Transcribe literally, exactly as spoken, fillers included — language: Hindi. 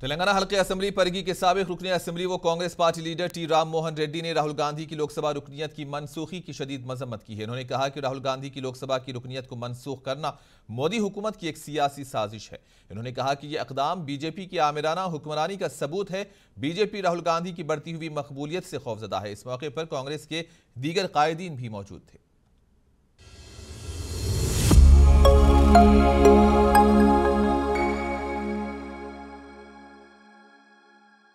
तेलंगाना हल्के असेंबली परिगी के साबिक रुकने असेंबली व Congress party leader T Ram Mohan Reddy ने राहुल गांधी की लोकसभा रुकनीत की मनसूखी की शदीद मजम्मत की है। उन्होंने कहा कि राहुल गांधी की लोकसभा की रुकनीत को मनसूख करना मोदी हुकूमत की एक सियासी साजिश है। उन्होंने कहा कि यह इकदाम बीजेपी की आमिराना हुक्मरानी का सबूत है। बीजेपी राहुल गांधी की बढ़ती हुई मकबूलियत से खौफजदा है। इस मौके पर कांग्रेस के दीगर कायदीन भी मौजूद थे।